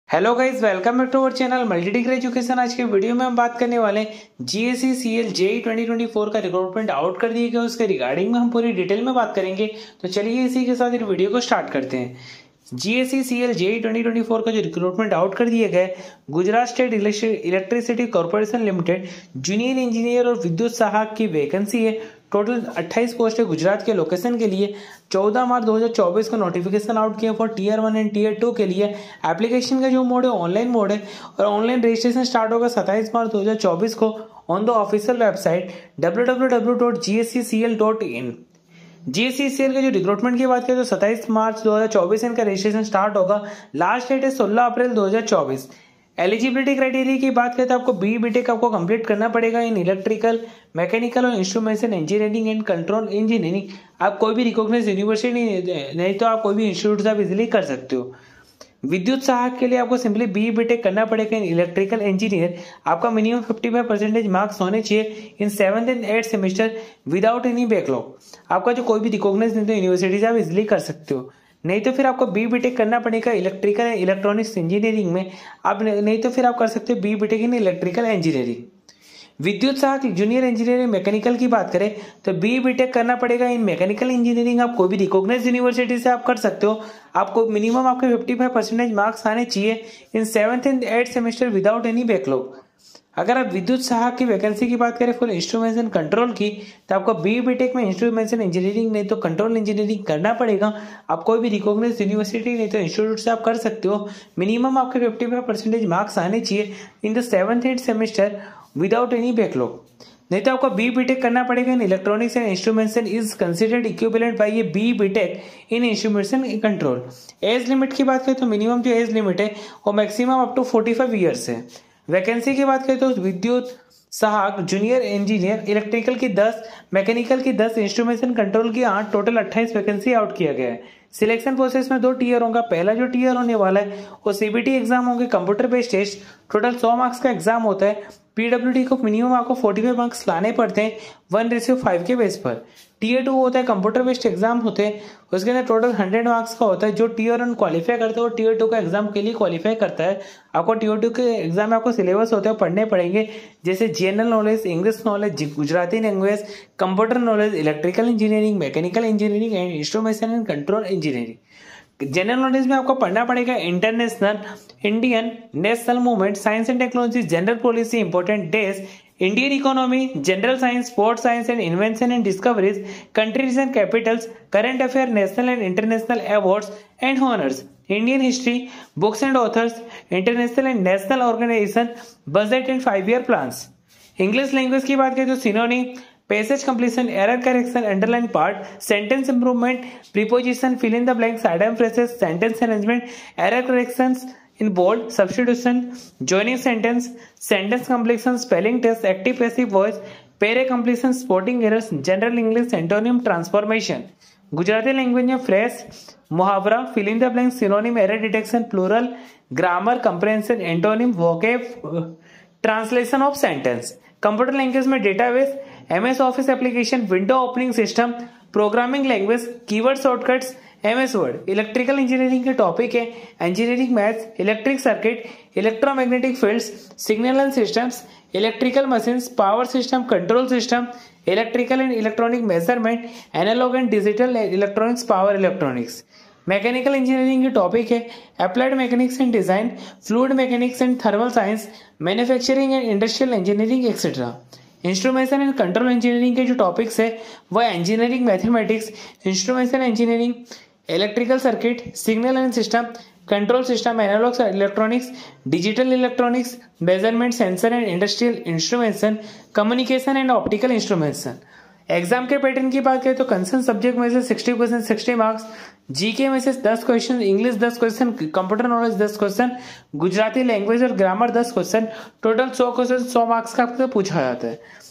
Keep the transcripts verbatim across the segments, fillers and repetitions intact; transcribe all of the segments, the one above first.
Hello guys, welcome back to our channel multi degree education. आज के video में हम बात करने वाले हैं GSECL JEE twenty twenty four का रिक्रूटमेंट आउट कर दिए गए, उसके रिगार्डिंग में हम पूरी डिटेल में बात करेंगे। तो चलिए इसी के साथ इस वीडियो को स्टार्ट करते हैं। GSECL JEE twenty twenty four का जो रिक्रूटमेंट आउट कर दिए गए, Gujarat state electricity corporation limited junior engineer और विद्युत सहायक की वैकेंसी है। टोटल अट्ठाईस पोस्ट है गुजरात के लोकेशन के लिए। चौदह मार्च दो हज़ार चौबीस को नोटिफिकेशन आउट किया for tier one and tier two के लिए। एप्लीकेशन का जो मोड है ऑनलाइन मोड है और ऑनलाइन रजिस्ट्रेशन स्टार्ट होगा सत्ताईस मार्च दो हज़ार चौबीस को on the official website W W W dot G S C C L dot in. GSECL के जो रिक्रूटमेंट की बात करें तो सत्ताईस मार्च दो हज़ार चौबीस इनका रजिस्ट्रेशन स्टार्ट होगा। लास्ट डेट है सोलह अप्रैल दो हज़ार चौबीस। एलिजिबिलिटी क्राइटेरिया की बात करें तो आपको बी बीटेक आपको कंप्लीट करना पड़ेगा इन इलेक्ट्रिकल, मैकेनिकल और instrumentation engineering and control engineering. आप कोई भी रिकॉग्नाइज्ड यूनिवर्सिटी नहीं, नहीं तो आप कोई भी इंस्टीट्यूट से आप इजिली कर सकते हो। विद्युत सहायक के लिए आपको सिंपली बी बीटेक करना पड़ेगा इन इलेक्ट्रिकल इंजीनियर। आपका मिनिमम पचपन परसेंटेज मार्क्स होने चाहिए in seventh and eight semester without any backlog. आपका जो कोई भी रिकॉग्नाइज्ड नहीं तो यूनिवर्सिटी से आप इजिली कर सकते हो। नहीं तो फिर आपको बी बीटेक करना पड़ेगा इलेक्ट्रिकल एंड इलेक्ट्रॉनिक्स इंजीनियरिंग में। आप नहीं तो फिर आप कर सकते हो B BTech in electrical engineering. विद्युत सहायक जूनियर इंजीनियरिंग मैकेनिकल की बात करें तो बी बीटेक करना पड़ेगा इन मैकेनिकल इंजीनियरिंग। आप कोई भी रिकॉग्नाइज्ड यूनिवर्सिटी से आप कर सकते हो। आपको मिनिमम आपके पचपन परसेंटेज मार्क्स आने चाहिए in seventh and eight semester without any backlog. अगर आप विद्युत सहायक की वैकेंसी की बात करें फुल इंस्ट्रूमेंटेशन कंट्रोल की तो आपको बी बीटेक में इंस्ट्रूमेंटेशन इंजीनियरिंग नहीं तो कंट्रोल इंजीनियरिंग करना पड़ेगा। आप कोई भी रिकॉग्नाइज्ड यूनिवर्सिटी नहीं तो इंस्टीट्यूट से आप कर सकते हो। मिनिमम आपके पचपन परसेंटेज मार्क्स आने चाहिए in the seventh eight semester without any backlog. नहीं तो आपको बी बीटेक करना पड़ेगा in electronics and instrumentation is considered equivalent by ये B BTech in instrumentation control. Age limit की बात करें तो मिनिमम जो एज लिमिट है वो maximum up to forty five years है। वैकेंसी की बात करें तो विद्युत सहायक जूनियर इंजीनियर इलेक्ट्रिकल की दस, मैकेनिकल की दस, इंस्ट्रूमेंटेशन कंट्रोल की आठ, टोटल अट्ठाईस वैकेंसी आउट किया गया है। सिलेक्शन प्रोसेस में दो टीयर होगा। पहला जो टीयर होने वाला है वो सीबीटी एग्जाम होंगे, कंप्यूटर बेस्ड टेस्ट। टोटल सौ मार्क्स का एग्जाम होता है। पीडब्ल्यूडी को मिनिमम आपको पैंतालीस मार्क्स लाने पड़ते हैं वन रेशियो फाइव के बेस पर। टीयर टू होता है कंप्यूटर बेस्ड एग्जाम होते हैं, उसके अंदर टोटल हंड्रेड मार्क्स का होता है। जो टीयर वन क्वालिफाई करता है वो टीयर टू का एग्जाम के लिए क्वालिफाई करता है। आपको टीयर टू के एग्जाम में आपको सिलेबस होते हैं पढ़ने पड़ेंगे, जैसे general knowledge, English knowledge, Gujarati language, computer knowledge, electrical engineering, mechanical engineering and instrumentation and control engineering. General knowledge में आपको पढ़ना पड़ेगा international, Indian, national movement, science and technology, general policy, important days, Indian economy, general science, sports science and invention and discoveries, countries and capitals, current affair, national and international awards and honours, Indian history, books and authors, international and national organisation, budget and five year plans. English language की बात करें तो synonym, passage completion, error correction, underline part, sentence improvement, preposition, fill in the blanks, idiom phrases, sentence arrangement, error corrections in bold, substitution, joining sentence, sentence completion, spelling test, active passive voice, para completion, spotting errors, general English, antonym, transformation. Gujarati language में phrase, मुहावरा, fill in the blanks, synonym, error detection, plural, grammar, comprehension, antonym, vocab, translation of sentence. Computer language में database, MS Office application, window opening system, programming language, keyword shortcuts, MS Word. Electrical engineering के topic है engineering maths, electric circuit, electromagnetic fields, signal and systems, electrical machines, power system, control system, electrical and electronic measurement, analog and digital electronics, power electronics. Mechanical engineering के topic है applied mechanics and design, fluid mechanics and thermal science, manufacturing and industrial engineering etcetera. Instrumentation and control engineering के जो topics है वह engineering mathematics, instrumentation engineering, electrical circuit, signal and system, control system, analog electronics, digital electronics, measurement, sensor and industrial instrumentation, communication and optical instrumentation. Exam के pattern की बात करें तो concern subject में से sixty percent sixty marks, GK में से दस क्वेश्चन, इंग्लिश दस क्वेश्चन, कंप्यूटर नॉलेज दस क्वेश्चन, गुजराती लैंग्वेज और ग्रामर दस क्वेश्चन। टोटल सौ क्वेश्चन सौ मार्क्स का आपको पूछा जाता है।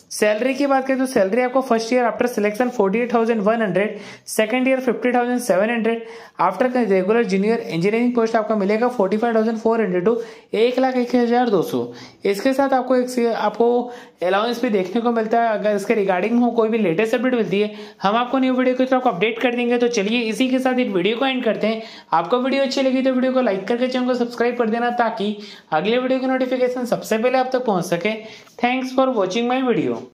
सैलरी की बात करें तो सैलरी आपको first year after selection forty eight thousand one hundred, second year fifty thousand seven hundred, after regular junior engineering post आपका मिलेगा forty five thousand four hundred two एक लाख एक हजार दो सौ। इसके साथ आपको एक आपको अलाउंस भी देखने को मिलता है। अगर इसके रिगार्डिंग हो कोई भी लेटेस्ट अपडेट मिलती है हम आपको न्यू वीडियो के थ्रू आपको अपडेट कर देंगे। तो चलिए इसी के साथ इस वीडियो को एंड करते हैं। आपको वीडियो अच्छी लगी तो वीडियो को लाइक करके चैनल को सब्सक्राइब कर देना ताकि अगले वीडियो की नोटिफिकेशन सबसे पहले आप तक पहुंच सके। Thanks for watching my video.